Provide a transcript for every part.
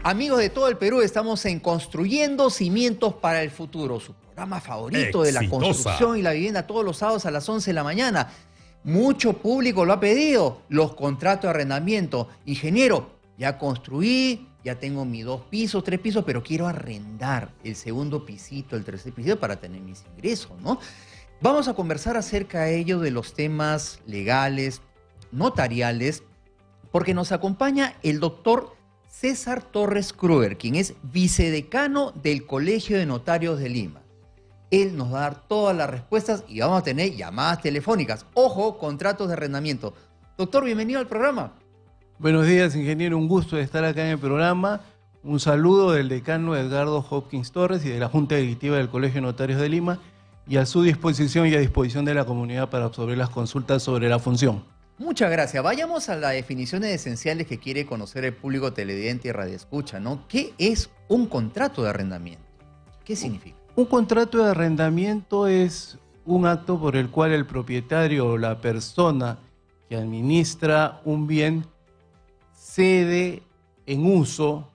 Amigos de todo el Perú, estamos en Construyendo Cimientos para el Futuro, su programa favorito de la construcción y la vivienda, todos los sábados a las 11 de la mañana. Mucho público lo ha pedido, los contratos de arrendamiento. Ingeniero, ya construí, ya tengo mis 2 pisos, 3 pisos, pero quiero arrendar el segundo pisito, el tercer pisito para tener mis ingresos, ¿no? Vamos a conversar acerca de ello, de los temas legales, notariales, porque nos acompaña el doctor César Torres Kruger, quien es vicedecano del Colegio de Notarios de Lima. Él nos va a dar todas las respuestas y vamos a tener llamadas telefónicas. Ojo, contratos de arrendamiento. Doctor, bienvenido al programa. Buenos días, ingeniero. Un gusto de estar acá en el programa. Un saludo del decano Edgardo Hopkins Torres y de la Junta Directiva del Colegio de Notarios de Lima, y a su disposición y a disposición de la comunidad para absorber las consultas sobre la función. Muchas gracias. Vayamos a las definiciones esenciales que quiere conocer el público televidente y radioescucha, ¿no? ¿Qué es un contrato de arrendamiento? ¿Qué significa? Un contrato de arrendamiento es un acto por el cual el propietario o la persona que administra un bien cede en uso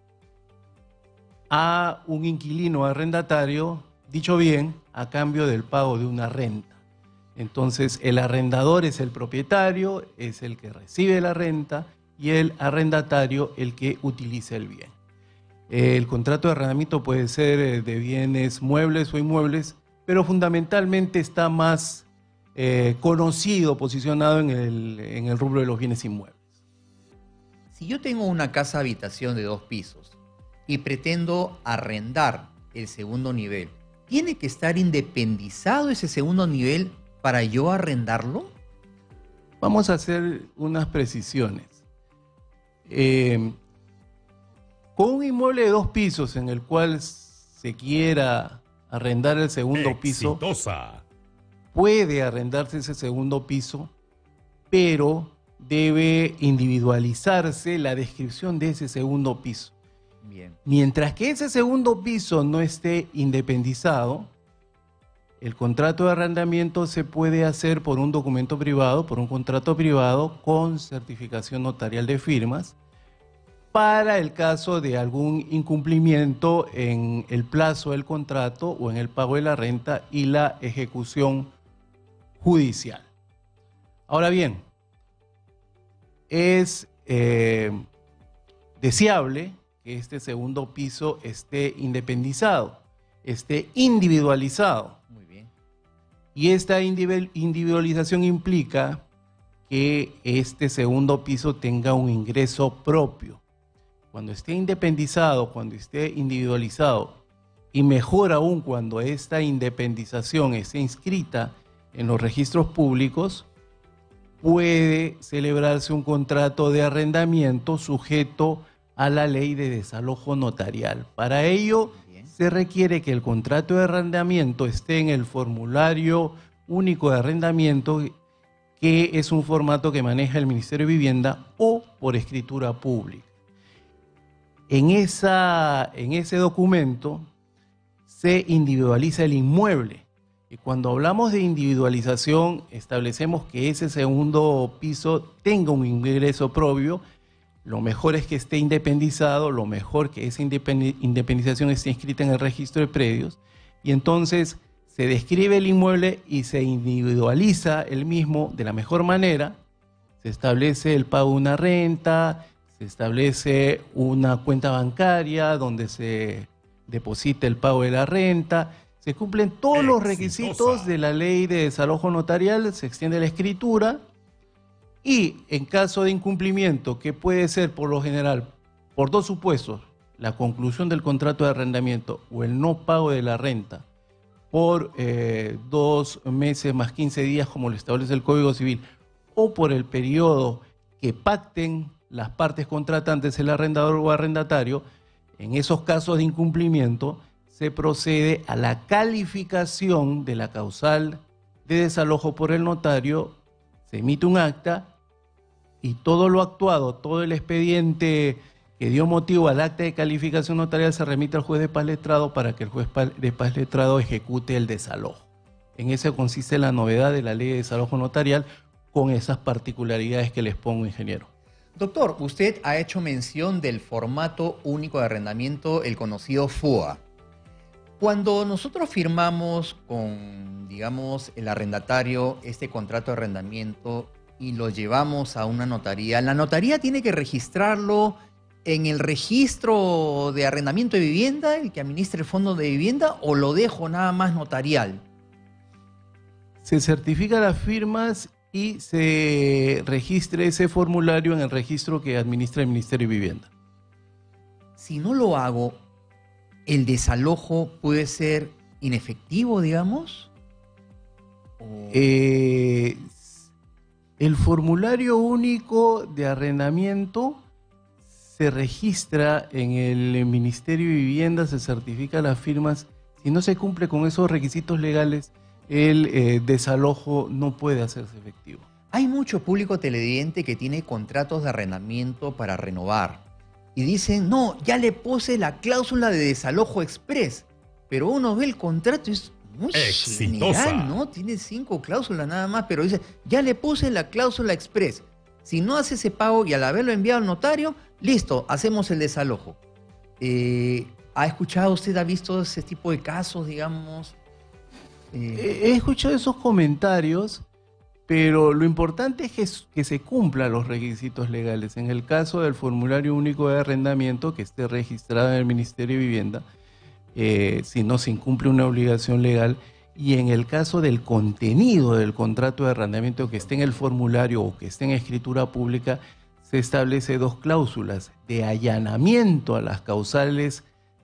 a un inquilino o arrendatario, dicho bien, a cambio del pago de una renta. Entonces, el arrendador es el propietario, es el que recibe la renta, y el arrendatario el que utiliza el bien. El contrato de arrendamiento puede ser de bienes muebles o inmuebles, pero fundamentalmente está más conocido, posicionado en el rubro de los bienes inmuebles. Si yo tengo una casa habitación de 2 pisos y pretendo arrendar el segundo nivel, ¿tiene que estar independizado ese segundo nivel para yo arrendarlo? Vamos a hacer unas precisiones. Con un inmueble de 2 pisos en el cual se quiera arrendar el segundo piso, puede arrendarse ese segundo piso, pero debe individualizarse la descripción de ese segundo piso. Bien. Mientras que ese segundo piso no esté independizado, el contrato de arrendamiento se puede hacer por un documento privado, por un contrato privado con certificación notarial de firmas, para el caso de algún incumplimiento en el plazo del contrato o en el pago de la renta y la ejecución judicial. Ahora bien, es deseable que este segundo piso esté independizado, esté individualizado. Muy bien. Y esta individualización implica que este segundo piso tenga un ingreso propio. Cuando esté independizado, cuando esté individualizado, y mejor aún cuando esta independización esté inscrita en los registros públicos, puede celebrarse un contrato de arrendamiento sujeto a la ley de desalojo notarial. Para ello, se requiere que el contrato de arrendamiento esté en el formulario único de arrendamiento, que es un formato que maneja el Ministerio de Vivienda, o por escritura pública. En ese documento se individualiza el inmueble. Y cuando hablamos de individualización, establecemos que ese segundo piso tenga un ingreso propio. Lo mejor es que esté independizado, lo mejor que esa independización esté inscrita en el registro de predios, y entonces se describe el inmueble y se individualiza el mismo de la mejor manera. Se establece el pago de una renta, se establece una cuenta bancaria donde se deposita el pago de la renta, se cumplen todos los requisitos de la ley de desalojo notarial, se extiende la escritura, y en caso de incumplimiento, que puede ser por lo general por 2 supuestos: la conclusión del contrato de arrendamiento o el no pago de la renta por 2 meses más 15 días, como lo establece el Código Civil, o por el periodo que pacten las partes contratantes, el arrendador o arrendatario, en esos casos de incumplimiento se procede a la calificación de la causal de desalojo por el notario, se emite un acta y todo lo actuado, todo el expediente que dio motivo al acta de calificación notarial se remite al juez de paz letrado para que el juez de paz letrado ejecute el desalojo. En eso consiste la novedad de la ley de desalojo notarial, con esas particularidades que les pongo, ingeniero. Doctor, usted ha hecho mención del formato único de arrendamiento, el conocido FUA. Cuando nosotros firmamos con, digamos, el arrendatario este contrato de arrendamiento y lo llevamos a una notaría, ¿la notaría tiene que registrarlo en el registro de arrendamiento de vivienda, el que administra el fondo de vivienda, o lo dejo nada más notarial? Se certifican las firmas y se registra ese formulario en el registro que administra el Ministerio de Vivienda. Si no lo hago, ¿el desalojo puede ser inefectivo, digamos? El formulario único de arrendamiento se registra en el Ministerio de Vivienda, se certifican las firmas. Si no se cumple con esos requisitos legales, el desalojo no puede hacerse efectivo. Hay mucho público televidente que tiene contratos de arrendamiento para renovar y dicen, no, ya le puse la cláusula de desalojo express, pero uno ve el contrato y es muy general, ¿no? Tiene 5 cláusulas nada más, pero dice, ya le puse la cláusula express. Si no hace ese pago y al haberlo enviado al notario, listo, hacemos el desalojo. ¿Ha escuchado usted, ha visto ese tipo de casos, digamos? He escuchado esos comentarios, pero lo importante es que se cumplan los requisitos legales. En el caso del formulario único de arrendamiento, que esté registrado en el Ministerio de Vivienda, si no se incumple una obligación legal, y en el caso del contenido del contrato de arrendamiento que esté en el formulario o que esté en escritura pública, se establece 2 cláusulas de allanamiento a las causales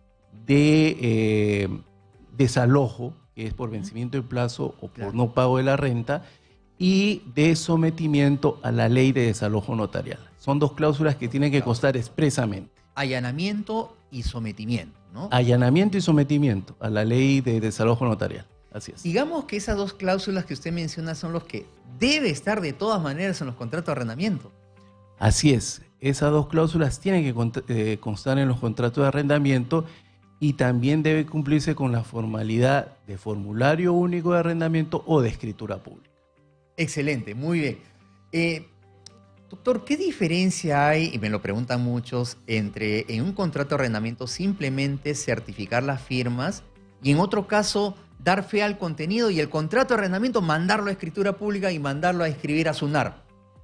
de desalojo, que es por vencimiento de plazo o por no pago de la renta, y de sometimiento a la ley de desalojo notarial. Son 2 cláusulas que tienen que constar expresamente. Allanamiento y sometimiento, ¿no? Allanamiento y sometimiento a la ley de desalojo notarial. Así es. Digamos que esas 2 cláusulas que usted menciona son los que debe estar de todas maneras en los contratos de arrendamiento. Así es. Esas 2 cláusulas tienen que constar en los contratos de arrendamiento y también debe cumplirse con la formalidad de formulario único de arrendamiento o de escritura pública. Excelente, muy bien. Doctor, ¿qué diferencia hay, y me lo preguntan muchos, entre en un contrato de arrendamiento simplemente certificar las firmas y en otro caso dar fe al contenido y el contrato de arrendamiento mandarlo a escritura pública y mandarlo a escribir a SUNAR?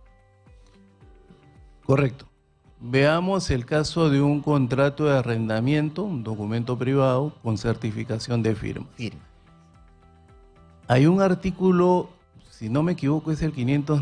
Correcto. Veamos el caso de un contrato de arrendamiento, un documento privado con certificación de firma. Hay un artículo, si no me equivoco, es el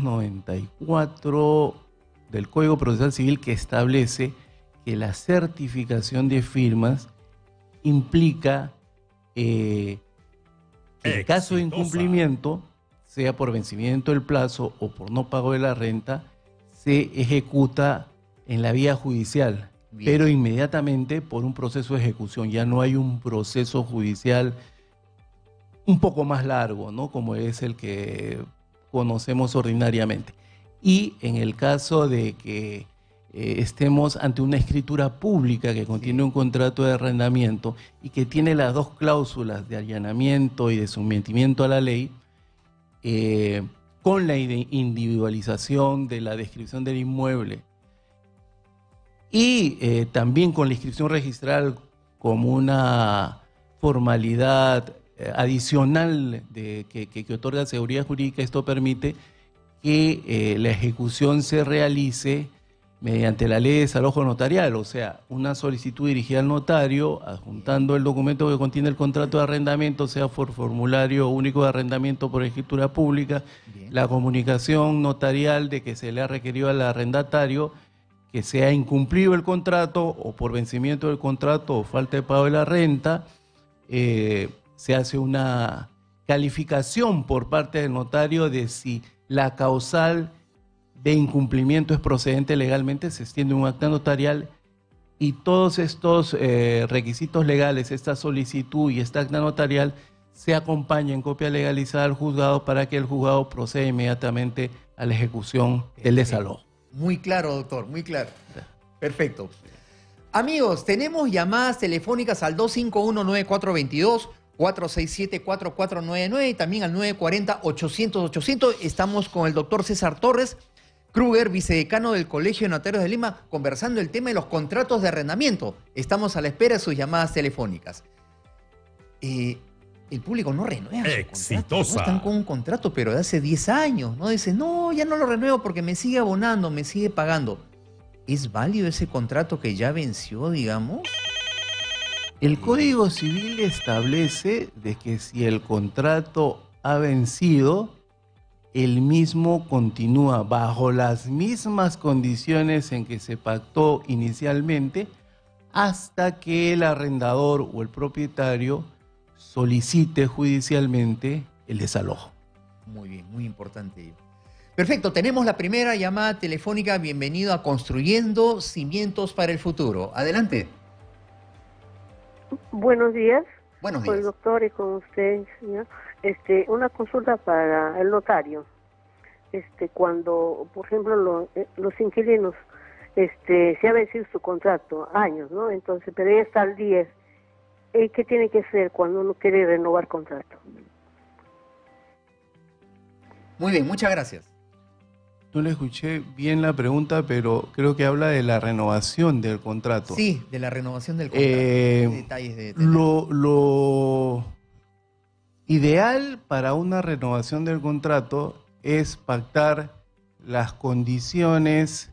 594 del Código Procesal Civil, que establece que la certificación de firmas implica que en caso de incumplimiento, sea por vencimiento del plazo o por no pago de la renta, se ejecuta en la vía judicial, pero inmediatamente por un proceso de ejecución. Ya no hay un proceso judicial un poco más largo, ¿no? Como es el que conocemos ordinariamente. Y en el caso de que estemos ante una escritura pública que contiene un contrato de arrendamiento y que tiene las 2 cláusulas de allanamiento y de sometimiento a la ley, con la individualización de la descripción del inmueble y también con la inscripción registral como una formalidad adicional que otorga seguridad jurídica, esto permite que la ejecución se realice mediante la ley de desalojo notarial, o sea, una solicitud dirigida al notario, adjuntando el documento que contiene el contrato de arrendamiento, sea por formulario único de arrendamiento por escritura pública, la comunicación notarial de que se le ha requerido al arrendatario que sea incumplido el contrato o por vencimiento del contrato o falta de pago de la renta, se hace una calificación por parte del notario de si la causal de incumplimiento es procedente legalmente, se extiende un acta notarial y todos estos requisitos legales, esta solicitud y esta acta notarial se acompaña en copia legalizada al juzgado para que el juzgado proceda inmediatamente a la ejecución del desalojo. Muy claro, doctor, muy claro. Perfecto. Amigos, tenemos llamadas telefónicas al 251-9422, 467-4499 y también al 940-800-800. Estamos con el doctor César Torres, Kruger, vicedecano del Colegio de Notarios de Lima, conversando el tema de los contratos de arrendamiento. Estamos a la espera de sus llamadas telefónicas. El público no renueva su contrato, ¿no? Están con un contrato, pero de hace 10 años, ¿no? Dicen, no, ya no lo renuevo porque me sigue abonando, me sigue pagando. ¿Es válido ese contrato que ya venció, digamos? El Código Civil establece de que si el contrato ha vencido, el mismo continúa bajo las mismas condiciones en que se pactó inicialmente hasta que el arrendador o el propietario solicite judicialmente el desalojo. Muy bien, muy importante. Perfecto, tenemos la primera llamada telefónica. Bienvenido a Construyendo Cimientos para el Futuro. Adelante. Buenos días. Buenos días. Con el doctor y con usted, señor. Una consulta para el notario. Cuando, por ejemplo, los inquilinos, se ha vencido su contrato, años, ¿no? Entonces, pero ya está al 10. ¿Qué tiene que hacer cuando uno quiere renovar contrato? Muy bien, muchas gracias. No le escuché bien la pregunta, pero creo que habla de la renovación del contrato. Sí, de la renovación del contrato. Detalles de lo ideal para una renovación del contrato es pactar las condiciones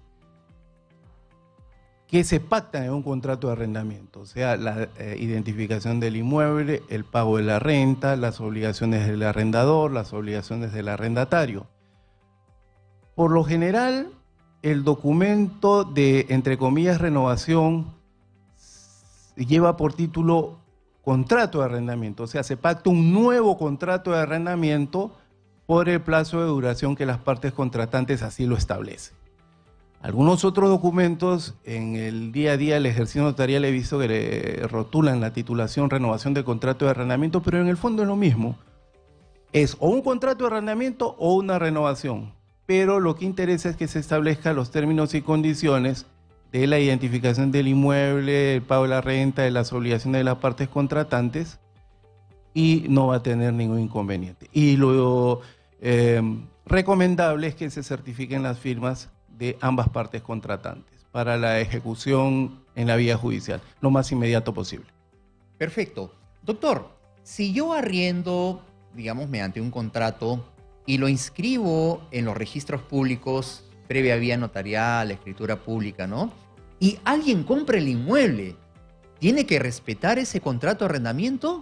que se pactan en un contrato de arrendamiento, o sea, la identificación del inmueble, el pago de la renta, las obligaciones del arrendador, las obligaciones del arrendatario. Por lo general, el documento de, entre comillas, renovación lleva por título contrato de arrendamiento, o sea, se pacta un nuevo contrato de arrendamiento por el plazo de duración que las partes contratantes así lo establecen. Algunos otros documentos, en el día a día el ejercicio notarial he visto que le rotulan la titulación renovación de contrato de arrendamiento, pero en el fondo es lo mismo. Es o un contrato de arrendamiento o una renovación, pero lo que interesa es que se establezcan los términos y condiciones de la identificación del inmueble, el pago de la renta, de las obligaciones de las partes contratantes, y no va a tener ningún inconveniente. Y lo recomendable es que se certifiquen las firmas de ambas partes contratantes para la ejecución en la vía judicial, lo más inmediato posible. Perfecto. Doctor, si yo arriendo, digamos, mediante un contrato y lo inscribo en los registros públicos, previa vía notarial, escritura pública, ¿no? Y alguien compra el inmueble, ¿tiene que respetar ese contrato de arrendamiento?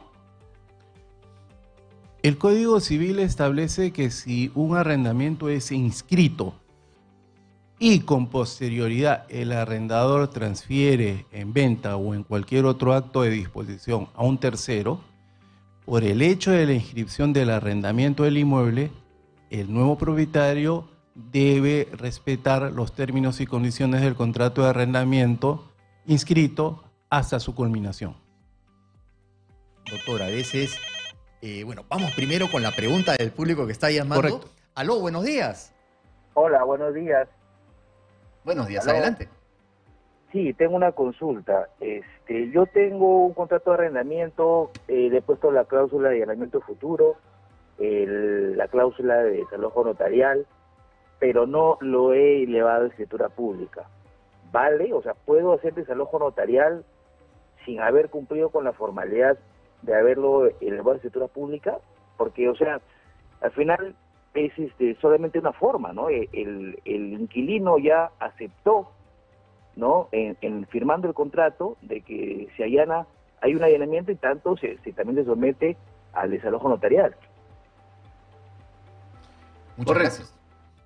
El Código Civil establece que si un arrendamiento es inscrito y con posterioridad el arrendador transfiere en venta o en cualquier otro acto de disposición a un tercero, por el hecho de la inscripción del arrendamiento del inmueble, el nuevo propietario debe respetar los términos y condiciones del contrato de arrendamiento inscrito hasta su culminación. Doctor, a veces... bueno, vamos primero con la pregunta del público que está llamando. Correcto. Aló, buenos días. Hola, buenos días. Buenos días, Aló. adelante. Sí, tengo una consulta. Yo tengo un contrato de arrendamiento, le he puesto la cláusula de arrendamiento futuro, la cláusula de desalojo notarial, pero no lo he elevado a escritura pública. ¿Vale? O sea, ¿puedo hacer desalojo notarial sin haber cumplido con la formalidad de haberlo elevado a escritura pública? Porque, o sea, al final es solamente una forma, ¿no? El inquilino ya aceptó, ¿no? En firmando el contrato de que se allana, hay un allanamiento y tanto también se somete al desalojo notarial. Muchas gracias.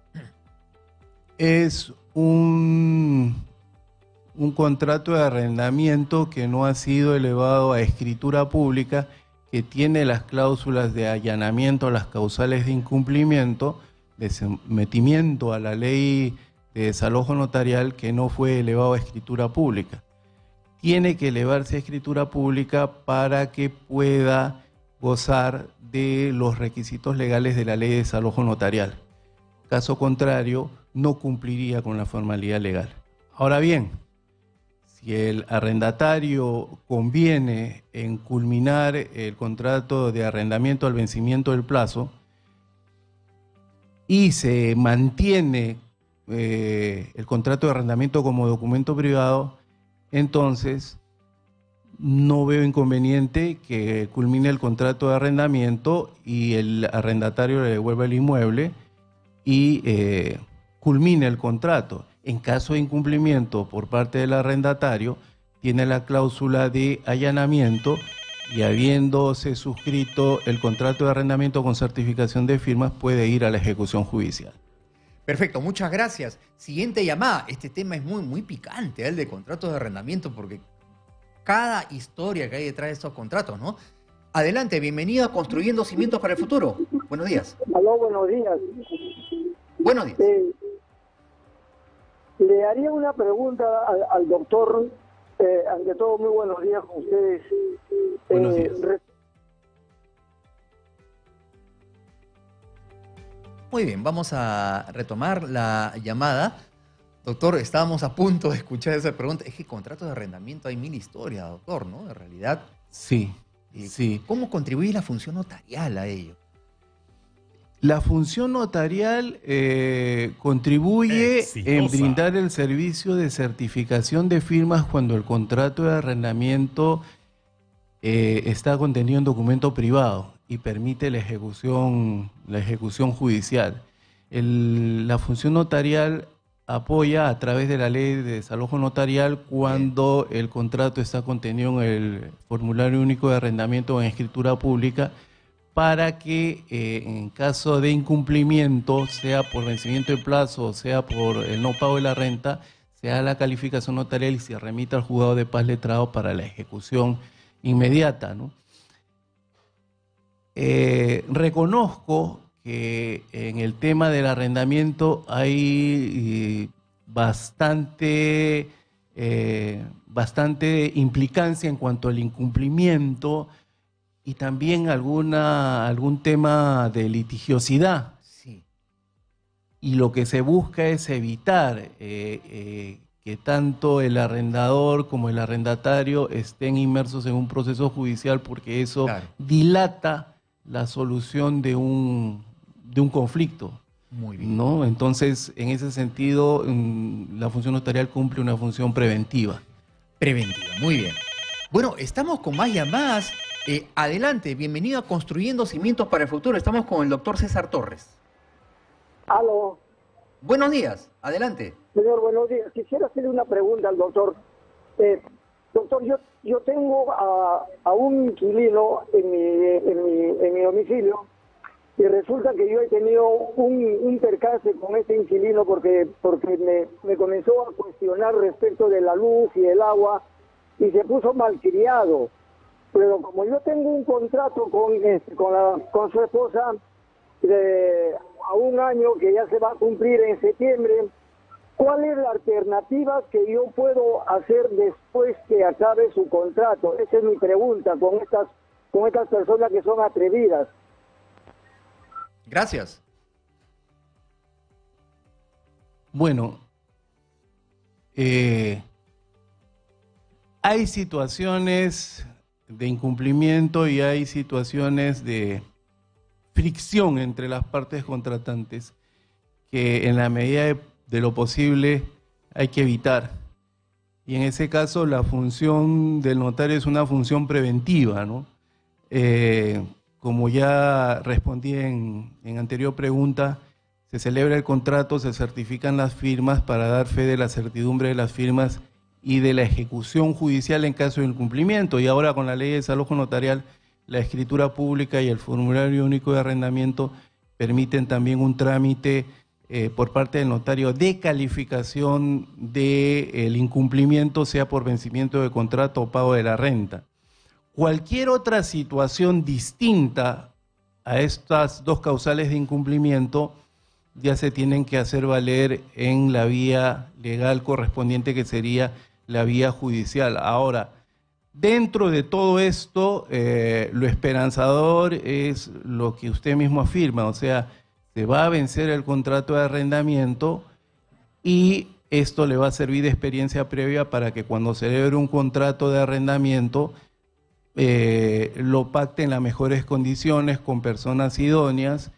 Es un contrato de arrendamiento que no ha sido elevado a escritura pública, que tiene las cláusulas de allanamiento, las causales de incumplimiento, de sometimiento a la ley de desalojo notarial, que no fue elevado a escritura pública. Tiene que elevarse a escritura pública para que pueda gozar de los requisitos legales de la ley de desalojo notarial. Caso contrario, no cumpliría con la formalidad legal. Ahora bien, si el arrendatario conviene en culminar el contrato de arrendamiento al vencimiento del plazo y se mantiene el contrato de arrendamiento como documento privado, entonces no veo inconveniente que culmine el contrato de arrendamiento y el arrendatario le devuelva el inmueble y culmine el contrato. En caso de incumplimiento por parte del arrendatario, tiene la cláusula de allanamiento y habiéndose suscrito el contrato de arrendamiento con certificación de firmas, puede ir a la ejecución judicial. Perfecto, muchas gracias. Siguiente llamada. Este tema es muy picante, el de contratos de arrendamiento, porque cada historia que hay detrás de estos contratos, ¿no? Adelante, bienvenido a Construyendo Cimientos para el Futuro. Buenos días. Aló, buenos días. Buenos días. Le haría una pregunta al doctor. Ante todo, muy buenos días con ustedes. Buenos días. Muy bien, vamos a retomar la llamada. Doctor, estábamos a punto de escuchar esa pregunta. Es que contratos de arrendamiento hay mil historias, doctor, ¿no? En realidad. Sí, sí. ¿Cómo contribuye la función notarial a ello? La función notarial contribuye en brindar el servicio de certificación de firmas cuando el contrato de arrendamiento está contenido en documento privado y permite la ejecución judicial. La función notarial apoya a través de la ley de desalojo notarial cuando el contrato está contenido en el formulario único de arrendamiento o en escritura pública, para que en caso de incumplimiento, sea por vencimiento de plazo o sea por el no pago de la renta, se haga la calificación notarial y se remita al juzgado de paz letrado para la ejecución inmediata, ¿no? Reconozco que en el tema del arrendamiento hay bastante implicancia en cuanto al incumplimiento y también algún tema de litigiosidad. Sí. Y lo que se busca es evitar que tanto el arrendador como el arrendatario estén inmersos en un proceso judicial, porque eso dilata la solución de un conflicto. Muy bien. ¿No? Entonces, en ese sentido, la función notarial cumple una función preventiva. Preventiva, muy bien. Bueno, estamos con más llamadas. Adelante, bienvenido a Construyendo Cimientos para el Futuro. Estamos con el doctor César Torres. Aló. Buenos días, adelante. Señor, buenos días. Quisiera hacerle una pregunta al doctor. Doctor, yo tengo a un inquilino en mi domicilio y resulta que yo he tenido un percance con ese inquilino porque me comenzó a cuestionar respecto de la luz y el agua y se puso malcriado. Pero como yo tengo un contrato con su esposa a un año que ya se va a cumplir en septiembre, ¿cuál es la alternativa que yo puedo hacer después que acabe su contrato? Esa es mi pregunta con estas personas que son atrevidas. Gracias. Bueno, hay situaciones de incumplimiento y hay situaciones de fricción entre las partes contratantes que en la medida de lo posible hay que evitar. Y en ese caso la función del notario es una función preventiva, ¿no? Como ya respondí en anterior pregunta, se celebra el contrato, se certifican las firmas para dar fe de la certidumbre de las firmas y de la ejecución judicial en caso de incumplimiento. Y ahora con la ley de desalojo notarial, la escritura pública y el formulario único de arrendamiento permiten también un trámite por parte del notario de calificación del incumplimiento, sea por vencimiento de contrato o pago de la renta. Cualquier otra situación distinta a estas dos causales de incumplimiento ya se tienen que hacer valer en la vía legal correspondiente, que sería la vía judicial. Ahora, dentro de todo esto, lo esperanzador es lo que usted mismo afirma, o sea, se va a vencer el contrato de arrendamiento y esto le va a servir de experiencia previa para que cuando celebre un contrato de arrendamiento lo pacte en las mejores condiciones con personas idóneas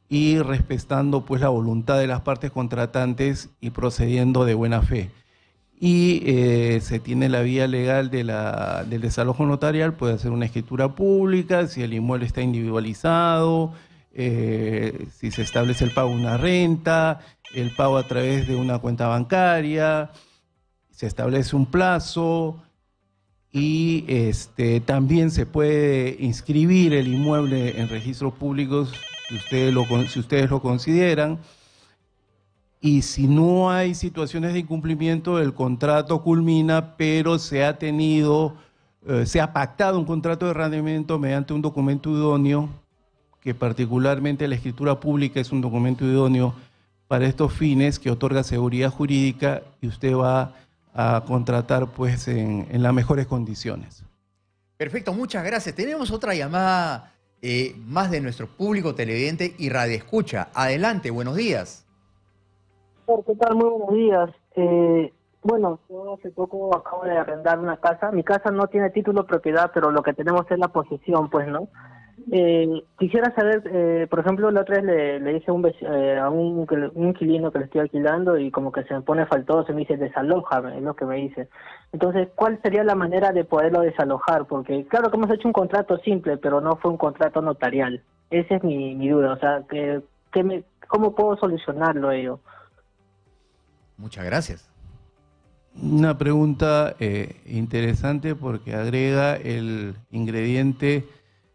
y respetando pues la voluntad de las partes contratantes y procediendo de buena fe. Y se tiene la vía legal del desalojo notarial, puede hacer una escritura pública, si el inmueble está individualizado, si se establece el pago de una renta, el pago a través de una cuenta bancaria, se establece un plazo y también se puede inscribir el inmueble en registros públicos si ustedes lo consideran. Y si no hay situaciones de incumplimiento, el contrato culmina, pero se ha pactado un contrato de arrendamiento mediante un documento idóneo, que particularmente la escritura pública es un documento idóneo para estos fines, que otorga seguridad jurídica y usted va a contratar pues en las mejores condiciones. Perfecto, muchas gracias. Tenemos otra llamada más de nuestro público televidente y radioescucha. Adelante, buenos días. ¿Qué tal? Muy buenos días. Bueno, yo hace poco acabo de arrendar una casa. Mi casa no tiene título de propiedad, pero lo que tenemos es la posesión, pues, ¿no? Quisiera saber, por ejemplo, la otra vez le dije a un inquilino que le estoy alquilando y como que se me pone faltoso, me dice desalójame, es lo que me dice. Entonces, ¿cuál sería la manera de poderlo desalojar? Porque claro que hemos hecho un contrato simple, pero no fue un contrato notarial. Esa es mi duda, o sea, ¿cómo puedo solucionarlo ello? Muchas gracias. Una pregunta interesante porque agrega el ingrediente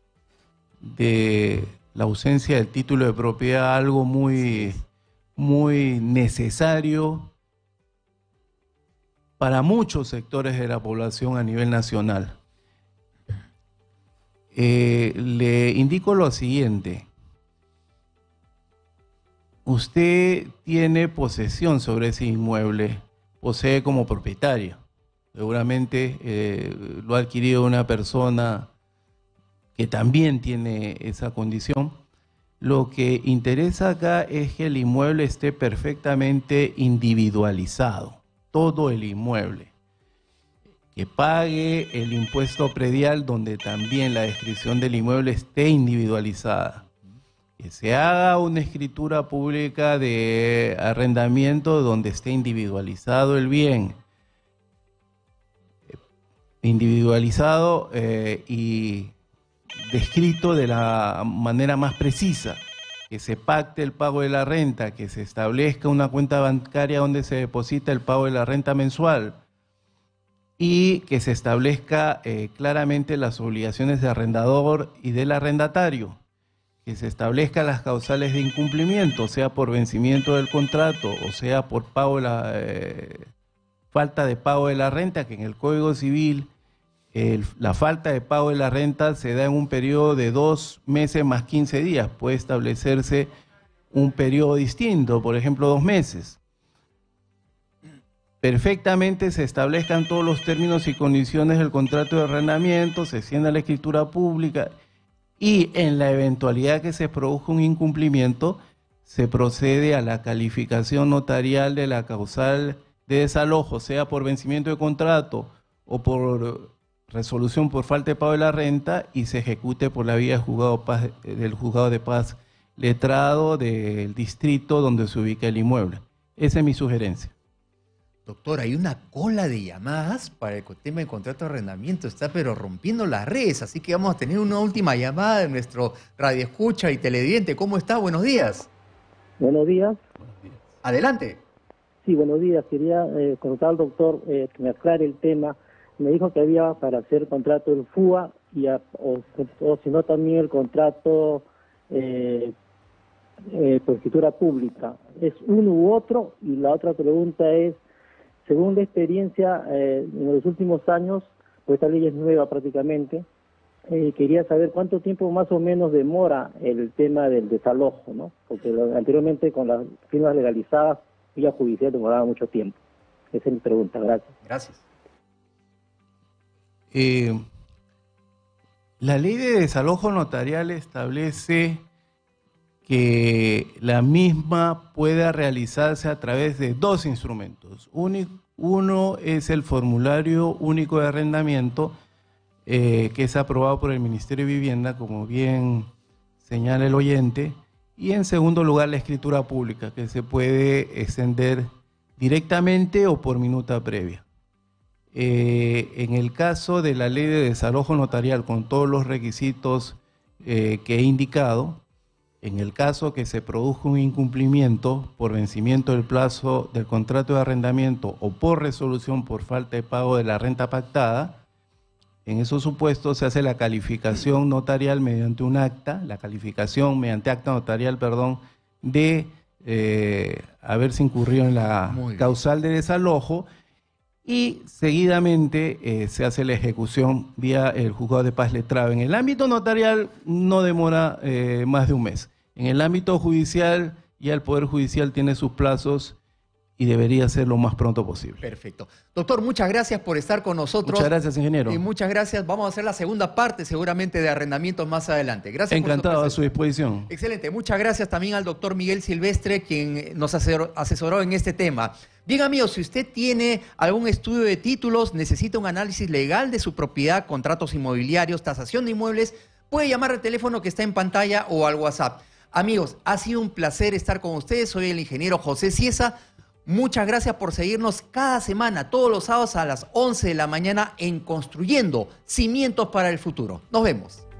de la ausencia del título de propiedad, algo muy necesario para muchos sectores de la población a nivel nacional. Le indico lo siguiente. Usted tiene posesión sobre ese inmueble, posee como propietario. Seguramente lo ha adquirido una persona que también tiene esa condición. Lo que interesa acá es que el inmueble esté perfectamente individualizado, todo el inmueble. Que pague el impuesto predial donde también la descripción del inmueble esté individualizada. Que se haga una escritura pública de arrendamiento donde esté individualizado el bien. Individualizado y descrito de la manera más precisa, que se pacte el pago de la renta, que se establezca una cuenta bancaria donde se deposita el pago de la renta mensual y que se establezca claramente las obligaciones de arrendador y del arrendatario, que se establezcan las causales de incumplimiento, sea por vencimiento del contrato o sea por pago falta de pago de la renta, que en el Código Civil la falta de pago de la renta se da en un periodo de 2 meses más 15 días. Puede establecerse un periodo distinto, por ejemplo 2 meses. Perfectamente se establezcan todos los términos y condiciones del contrato de arrendamiento, se extienda la escritura pública y en la eventualidad que se produzca un incumplimiento, se procede a la calificación notarial de la causal de desalojo, sea por vencimiento de contrato o por resolución por falta de pago de la renta, y se ejecute por la vía del juzgado de paz letrado del distrito donde se ubica el inmueble. Esa es mi sugerencia. Doctor, hay una cola de llamadas para el tema del contrato de arrendamiento, está pero rompiendo las redes, así que vamos a tener una última llamada de nuestro radioescucha y televidente. ¿Cómo está? Buenos días. Buenos días. Adelante. Sí, buenos días. Quería contar al doctor que me aclare el tema. Me dijo que había para hacer contrato del FUA o si no también el contrato por escritura pública. ¿Es uno u otro? Y la otra pregunta es, según la experiencia en los últimos años, pues esta ley es nueva prácticamente, quería saber cuánto tiempo más o menos demora el tema del desalojo, ¿no? Porque anteriormente con las firmas legalizadas, vía judicial demoraba mucho tiempo. Esa es mi pregunta. Gracias. Gracias. La ley de desalojo notarial establece que la misma pueda realizarse a través de 2 instrumentos. Uno es el formulario único de arrendamiento, que es aprobado por el Ministerio de Vivienda, como bien señala el oyente, Y en segundo lugar, la escritura pública, que se puede extender directamente o por minuta previa. En el caso de la ley de desalojo notarial con todos los requisitos que he indicado, en el caso que se produzca un incumplimiento por vencimiento del plazo del contrato de arrendamiento o por resolución por falta de pago de la renta pactada, en esos supuestos se hace la calificación notarial mediante un acta, mediante acta notarial, perdón, de haberse incurrido en la causal de desalojo, y seguidamente se hace la ejecución vía el juzgado de paz letrado. En el ámbito notarial no demora más de un mes. En el ámbito judicial ya el Poder Judicial tiene sus plazos y debería ser lo más pronto posible. Perfecto. Doctor, muchas gracias por estar con nosotros. Muchas gracias, ingeniero. Y muchas gracias. Vamos a hacer la segunda parte seguramente de arrendamientos más adelante. Gracias. Encantado, a su disposición. Excelente. Muchas gracias también al doctor Miguel Silvestre, quien nos asesoró en este tema. Bien, amigos, si usted tiene algún estudio de títulos, necesita un análisis legal de su propiedad, contratos inmobiliarios, tasación de inmuebles, puede llamar al teléfono que está en pantalla o al WhatsApp. Amigos, ha sido un placer estar con ustedes. Soy el ingeniero José Cieza. Muchas gracias por seguirnos cada semana, todos los sábados a las 11 de la mañana en Construyendo Cimientos para el Futuro. Nos vemos.